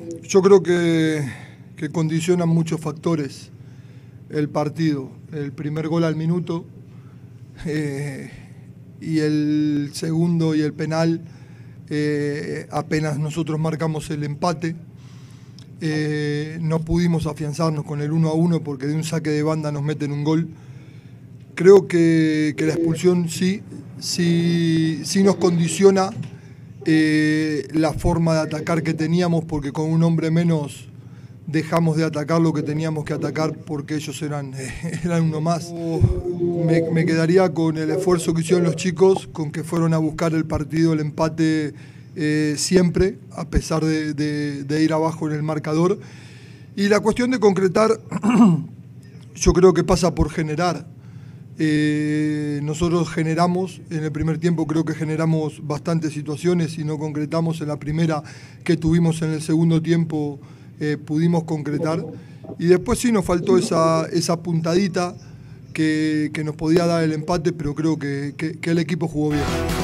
Yo creo que condicionan muchos factores el partido. El primer gol al minuto y el segundo y el penal, apenas nosotros marcamos el empate. No pudimos afianzarnos con el 1-1 porque de un saque de banda nos meten un gol. Creo que la expulsión sí nos condiciona la forma de atacar que teníamos, porque con un hombre menos dejamos de atacar lo que teníamos que atacar porque ellos eran uno más. Me quedaría con el esfuerzo que hicieron los chicos, con que fueron a buscar el partido, el empate siempre, a pesar de ir abajo en el marcador. Y la cuestión de concretar, yo creo que pasa por generar. Nosotros generamos, en el primer tiempo creo que generamos bastantes situaciones y no concretamos. En la primera que tuvimos en el segundo tiempo pudimos concretar, y después sí nos faltó esa puntadita que nos podía dar el empate, pero creo que el equipo jugó bien.